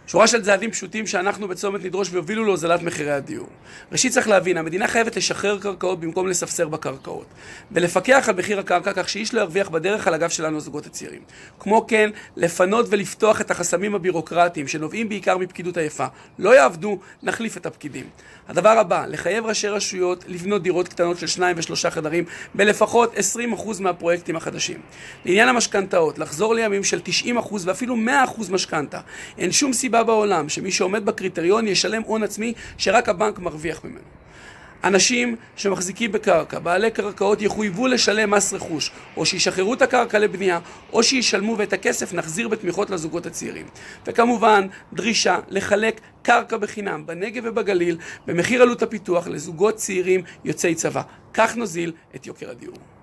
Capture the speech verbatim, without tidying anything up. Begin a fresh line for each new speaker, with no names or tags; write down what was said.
שורה של צעדים פשוטים שאנחנו בצומת נדרוש ויובילו להוזלת מחירי הדיור. ראשית צריך להבין, המדינה חייבת לשחרר קרקעות במקום לספסר בקרקעות, ולפקח על מחיר הקרקע כך שאיש לא ירוויח בדרך על הגב שלנו הזוגות הצעירים. כמו כן, לפנות ולפתוח את החסמים הבירוקרטיים שנובעים בעיקר מפקידות עייפה. לא יעבדו, נחליף את הפקידים. הדבר הבא, לחייב ראשי רשויות לבנות דירות קטנות של שניים ושלושה חדרים בלפחות עשרים אחוז מהפרויקטים החדשים. לעניין המשכנתאות, לחזור לימים של תשעים אחוז ואפילו מאה אחוז משכנתה. אין שום סיבה בעולם שמי שעומד בקריטריון ישלם הון עצמי שרק הבנק מרוויח ממנו. אנשים שמחזיקים בקרקע, בעלי קרקעות יחויבו לשלם מס רכוש, או שישחררו את הקרקע לבנייה, או שישלמו ואת הכסף נחזיר בתמיכות לזוגות הצעירים. וכמובן, דרישה לחלק קרקע בחינם בנגב ובגליל, במחיר עלות הפיתוח לזוגות צעירים יוצאי צבא. כך נוזיל את יוקר הדיור.